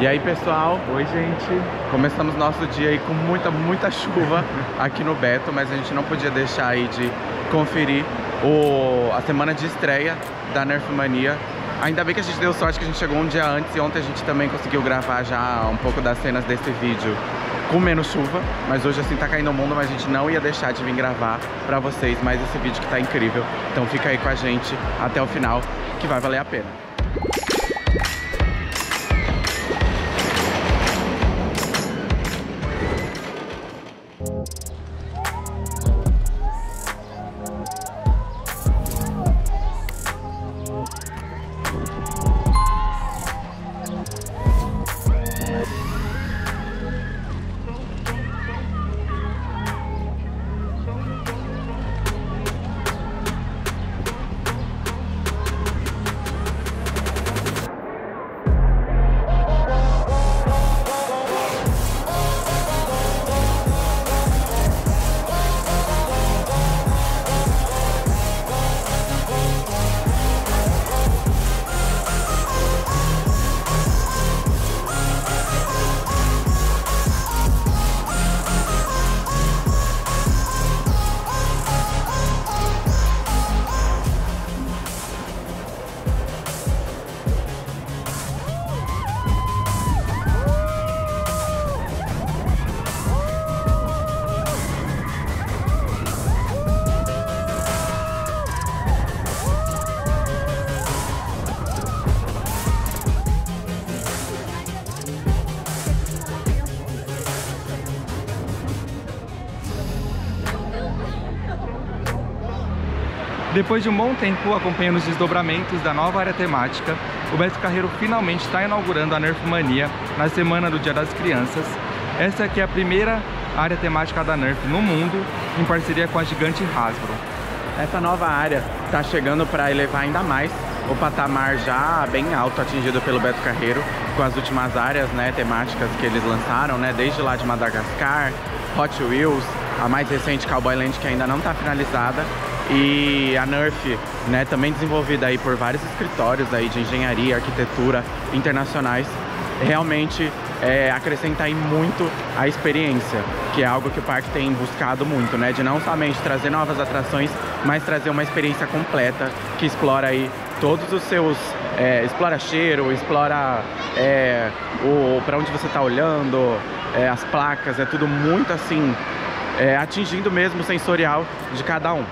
E aí, pessoal, Oi, gente. começamos nosso dia aí com muita chuva aqui no Beto, mas a gente não podia deixar aí de conferir a semana de estreia da Nerf Mania. Ainda bem que a gente deu sorte que a gente chegou um dia antes e ontem a gente também conseguiu gravar já um pouco das cenas desse vídeo com menos chuva, mas hoje assim tá caindo o mundo, mas a gente não ia deixar de vir gravar pra vocês mais esse vídeo que tá incrível. Então fica aí com a gente até o final, que vai valer a pena. Depois de um bom tempo acompanhando os desdobramentos da nova área temática, o Beto Carreiro finalmente está inaugurando a Nerf Mania na semana do Dia das Crianças. Essa aqui é a primeira área temática da Nerf no mundo, em parceria com a gigante Hasbro. Essa nova área está chegando para elevar ainda mais o patamar já bem alto atingido pelo Beto Carreiro com as últimas áreas, né, temáticas que eles lançaram, né, desde lá de Madagascar, Hot Wheels, a mais recente Cowboy Land, que ainda não está finalizada, e a Nerf, né, também desenvolvida aí por vários escritórios aí de engenharia e arquitetura internacionais, realmente acrescenta aí muito a experiência, que é algo que o parque tem buscado muito, né, de não somente trazer novas atrações, mas trazer uma experiência completa que explora aí todos os seus, explora cheiro, explora para onde você está olhando, as placas, é tudo muito assim, atingindo mesmo o sensorial de cada um.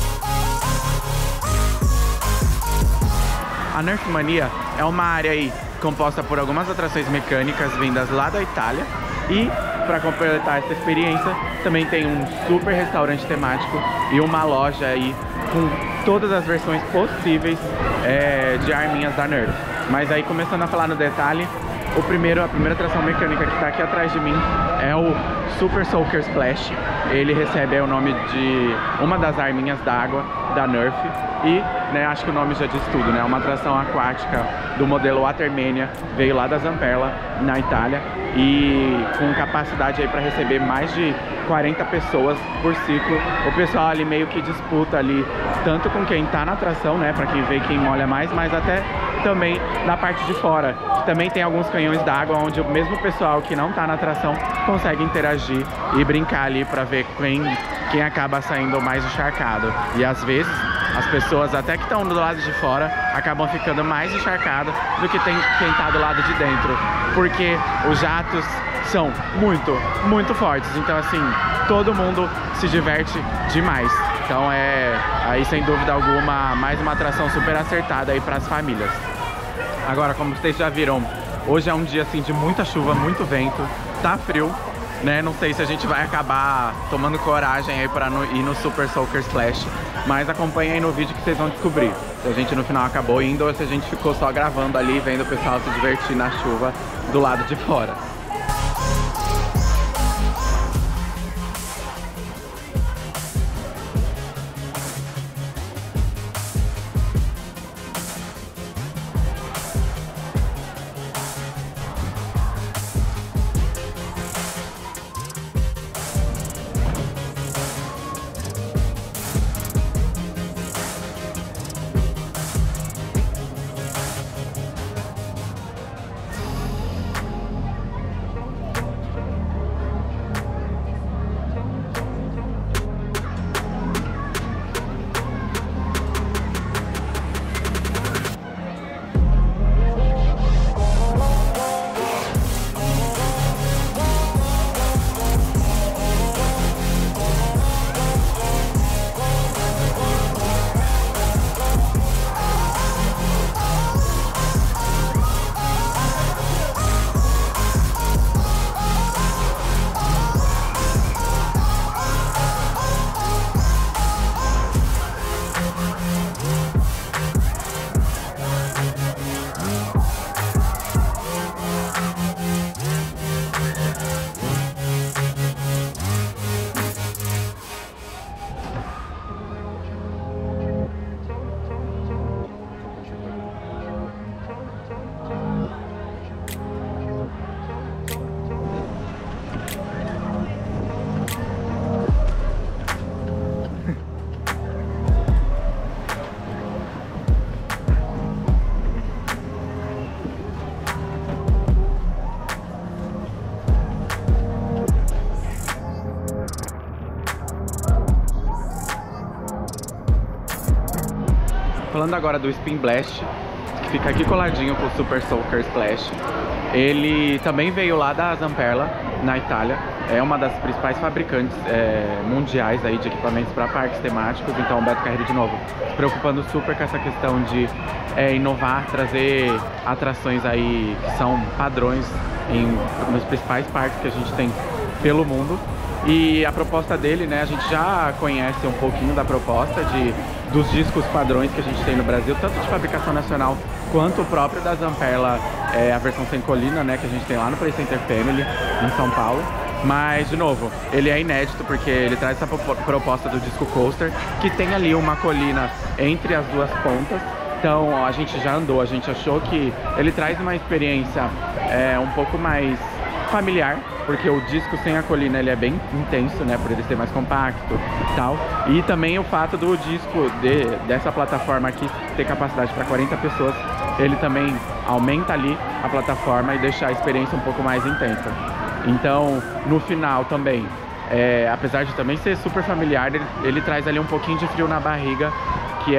A Nerf Mania é uma área aí composta por algumas atrações mecânicas vindas lá da Itália. E para completar essa experiência, também tem um super restaurante temático e uma loja aí com todas as versões possíveis de arminhas da Nerf. Mas aí, começando a falar no detalhe, a primeira atração mecânica que está aqui atrás de mim é o Super Soaker Splash. Ele recebe o nome de uma das arminhas d'água da Nerf e, né, acho que o nome já diz tudo, né? Uma atração aquática do modelo Watermania, veio lá da Zamperla, na Itália, e com capacidade aí para receber mais de 40 pessoas por ciclo. O pessoal ali meio que disputa ali, tanto com quem tá na atração, né, para quem vê quem molha mais, mas até também na parte de fora, que também tem alguns canhões d'água onde o mesmo pessoal que não tá na atração consegue interagir e brincar ali para ver quem acaba saindo mais encharcado. E às vezes as pessoas até que estão do lado de fora acabam ficando mais encharcadas do que quem tá do lado de dentro, porque os jatos são muito fortes. Então assim, todo mundo se diverte demais. Então aí sem dúvida alguma mais uma atração super acertada aí para as famílias. Agora, como vocês já viram, hoje é um dia assim de muita chuva, muito vento, tá frio, né? Não sei se a gente vai acabar tomando coragem aí para ir no Super Soaker Splash, mas acompanha aí no vídeo que vocês vão descobrir se a gente no final acabou indo ou se a gente ficou só gravando ali, vendo o pessoal se divertir na chuva do lado de fora. Falando agora do Spin Blast, que fica aqui coladinho com o Super Soaker Splash. Ele também veio lá da Zamperla, na Itália. É uma das principais fabricantes mundiais aí de equipamentos para parques temáticos. Então o Beto Carreiro, de novo, se preocupando super com essa questão de inovar, trazer atrações aí que são padrões nos principais parques que a gente tem pelo mundo. E a proposta dele, né, a gente já conhece um pouquinho da proposta dos discos padrões que a gente tem no Brasil, tanto de fabricação nacional quanto o próprio da Zamperla, a versão sem colina, né, que a gente tem lá no Play Center Family, em São Paulo. Mas, de novo, ele é inédito porque ele traz essa proposta do disco coaster, que tem ali uma colina entre as duas pontas. Então a gente já andou, a gente achou que ele traz uma experiência um pouco mais familiar, porque o disco sem a colina ele é bem intenso, né, por ele ser mais compacto e tal. E também o fato do disco dessa plataforma aqui ter capacidade para 40 pessoas, ele também aumenta ali a plataforma e deixa a experiência um pouco mais intensa. Então, no final também, apesar de também ser super familiar, ele traz ali um pouquinho de frio na barriga, que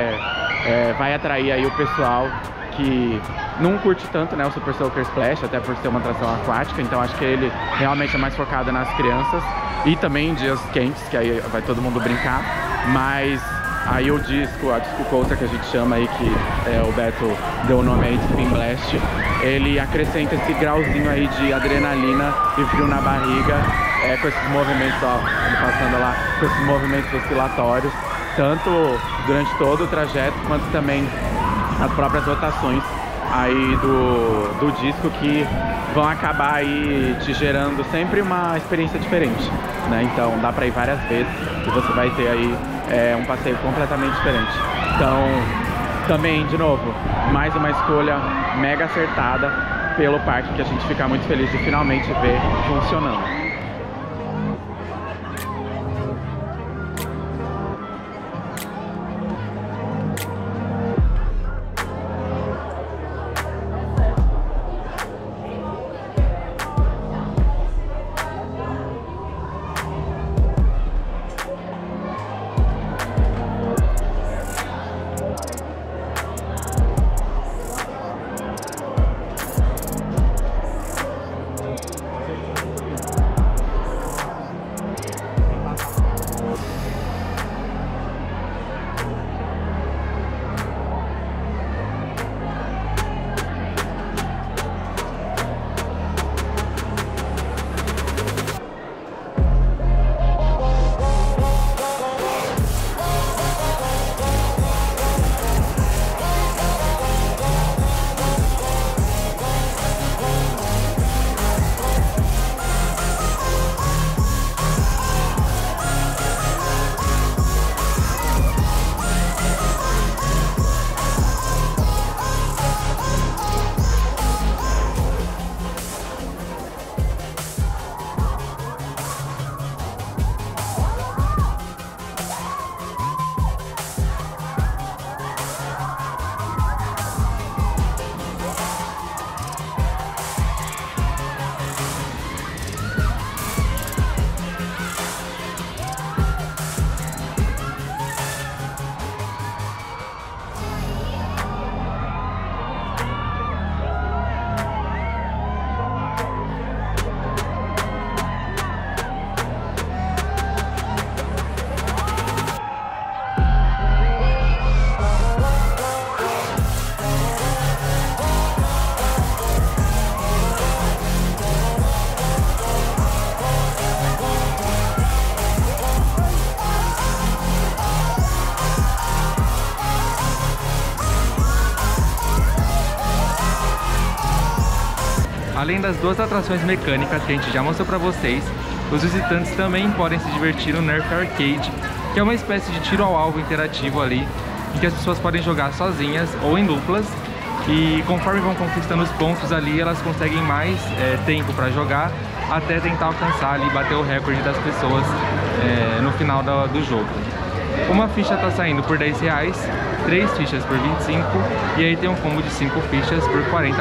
vai atrair aí o pessoal que não curte tanto, né, o Super Soaker Splash, até por ser uma atração aquática. Então acho que ele realmente é mais focado nas crianças e também em dias quentes, que aí vai todo mundo brincar. Mas Aí o disco, a disco coaster que a gente chama aí, que o Beto deu o nome aí de Spin Blast, ele acrescenta esse grauzinho aí de adrenalina e frio na barriga, com esses movimentos, ó, ele passando lá, com esses movimentos oscilatórios, tanto durante todo o trajeto, quanto também as próprias rotações aí do disco, que vão acabar aí te gerando sempre uma experiência diferente, né? Então dá pra ir várias vezes e você vai ter aí um passeio completamente diferente. Então, também, de novo, mais uma escolha mega acertada pelo parque, que a gente fica muito feliz de finalmente ver funcionando. Além das duas atrações mecânicas que a gente já mostrou para vocês, os visitantes também podem se divertir no Nerf Arcade, que é uma espécie de tiro ao alvo interativo ali, em que as pessoas podem jogar sozinhas ou em duplas, e conforme vão conquistando os pontos ali, elas conseguem mais tempo para jogar, até tentar alcançar ali, bater o recorde das pessoas no final do jogo. Uma ficha está saindo por R$10, 3 fichas por 25 e aí tem um combo de 5 fichas por R$40.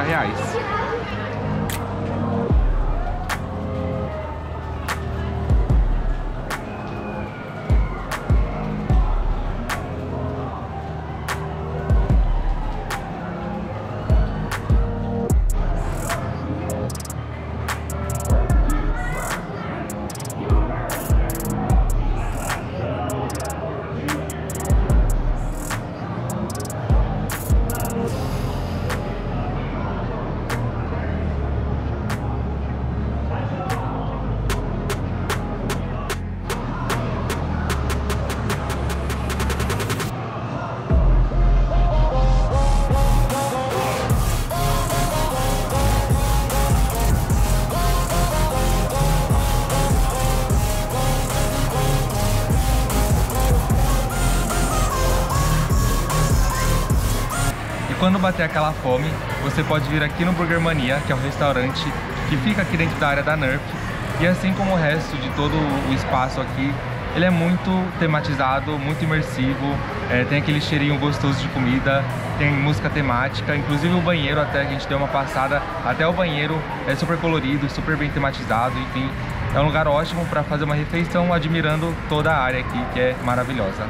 Quando bater aquela fome, você pode vir aqui no Burger Mania, que é um restaurante que fica aqui dentro da área da Nerf. E assim como o resto de todo o espaço aqui, ele é muito tematizado, muito imersivo, tem aquele cheirinho gostoso de comida, tem música temática, inclusive o banheiro, até a gente deu uma passada, até o banheiro é super colorido, super bem tematizado, enfim. É um lugar ótimo para fazer uma refeição admirando toda a área aqui, que é maravilhosa.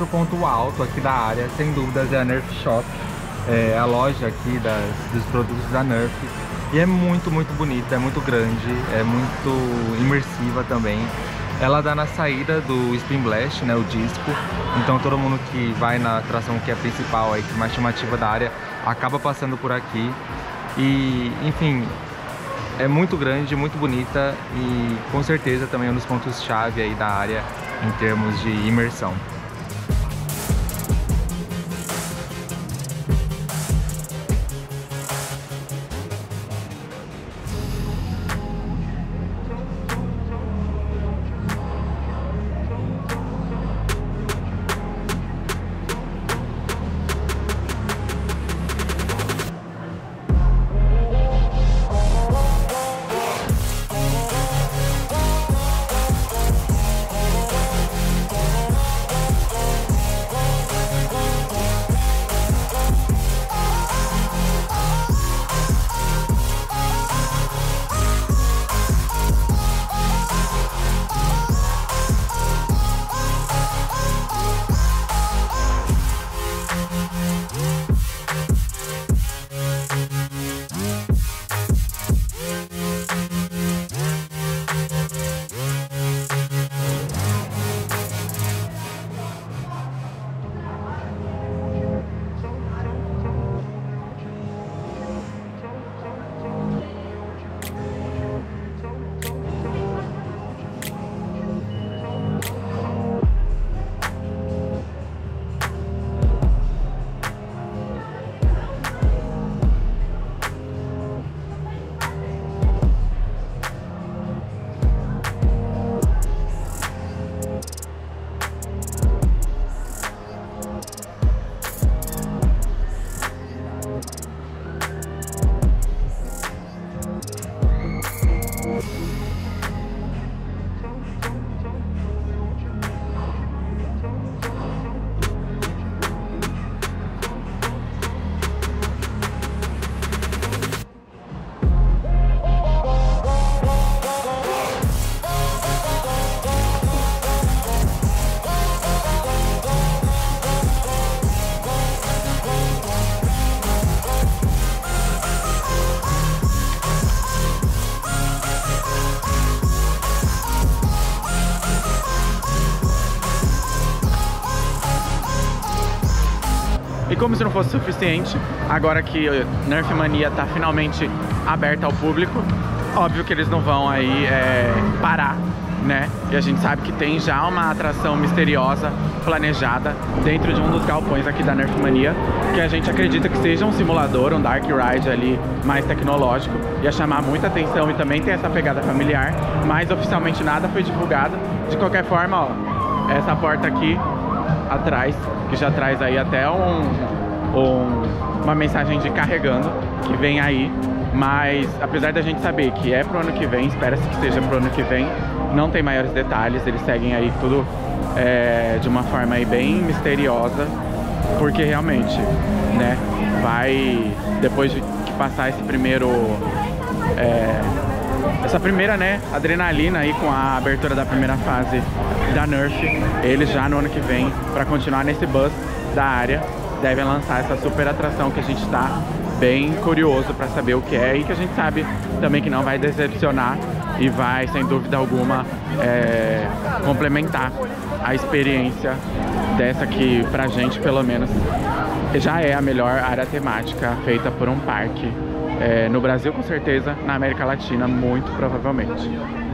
ponto alto aqui da área, sem dúvidas, é a Nerf Shop, a loja aqui dos produtos da Nerf. E é muito bonita, é muito grande, é muito imersiva também. Ela dá na saída do Spin Blast, né, o disco. Então todo mundo que vai na atração que é principal, aí, que é mais chamativa da área, acaba passando por aqui. E, enfim, é muito grande, muito bonita e com certeza também é um dos pontos-chave aí da área em termos de imersão. E como se não fosse suficiente, agora que Nerf Mania tá finalmente aberta ao público, óbvio que eles não vão aí parar, né? E a gente sabe que tem já uma atração misteriosa planejada dentro de um dos galpões aqui da Nerf Mania, que a gente acredita que seja um simulador, um Dark Ride ali mais tecnológico, ia chamar muita atenção e também tem essa pegada familiar, mas oficialmente nada foi divulgado. De qualquer forma, ó, essa porta aqui atrás, que já traz aí até uma mensagem de carregando, que vem aí, mas apesar da gente saber que é pro ano que vem, espera-se que seja pro ano que vem, não tem maiores detalhes, eles seguem aí tudo de uma forma aí bem misteriosa, porque realmente, né, vai, depois de passar esse primeiro, essa primeira, né, adrenalina aí com a abertura da primeira fase da Nerf, eles já no ano que vem, para continuar nesse buzz da área, devem lançar essa super atração que a gente está bem curioso para saber o que é e que a gente sabe também que não vai decepcionar e vai, sem dúvida alguma, complementar a experiência dessa que, pra gente, pelo menos, já é a melhor área temática feita por um parque. No Brasil, com certeza, na América Latina, muito provavelmente.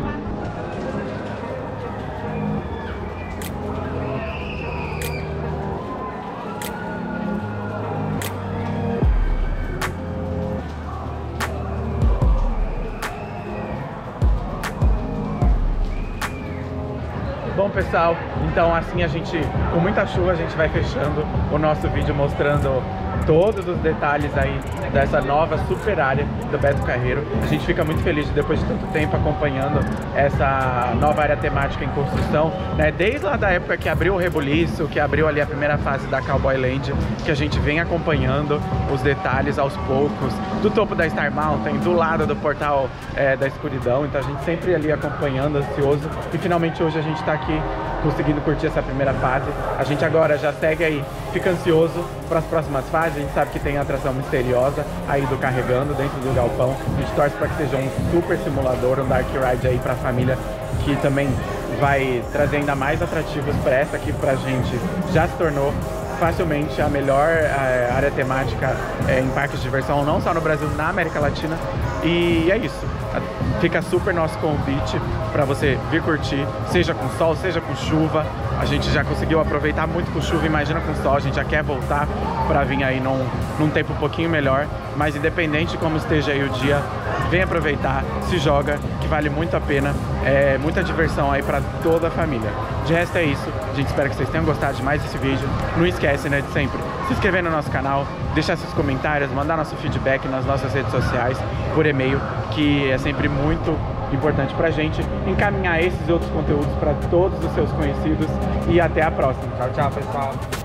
Bom, pessoal, então assim a gente, com muita chuva, a gente vai fechando o nosso vídeo mostrando todos os detalhes aí dessa nova super área do Beto Carreiro. A gente fica muito feliz de, depois de tanto tempo acompanhando essa nova área temática em construção, né? Desde lá da época que abriu o rebuliço, que abriu ali a primeira fase da Cowboy Land, que a gente vem acompanhando os detalhes aos poucos, do topo da Star Mountain, do lado do portal da escuridão. Então a gente sempre ali acompanhando, ansioso, e finalmente hoje a gente tá aqui conseguindo curtir essa primeira fase. A gente agora já segue aí, fica ansioso para as próximas fases. A gente sabe que tem a atração misteriosa aí do Carregando dentro do galpão. A gente torce para que seja um super simulador, um dark ride aí para a família, que também vai trazer ainda mais atrativos para essa que pra gente já se tornou facilmente a melhor área temática em parques de diversão, não só no Brasil, na América Latina. E é isso. Fica super nosso convite para você vir curtir, seja com sol, seja com chuva. A gente já conseguiu aproveitar muito com chuva, imagina com sol. A gente já quer voltar para vir aí num tempo um pouquinho melhor. Mas independente de como esteja aí o dia, vem aproveitar, se joga, que vale muito a pena. É muita diversão aí para toda a família. De resto é isso. A gente espera que vocês tenham gostado de mais desse vídeo. Não esquece, né, de sempre se inscrever no nosso canal, deixar seus comentários, mandar nosso feedback nas nossas redes sociais, por e-mail, que é sempre muito importante pra gente encaminhar esses e outros conteúdos para todos os seus conhecidos. E até a próxima. Tchau, tchau, pessoal.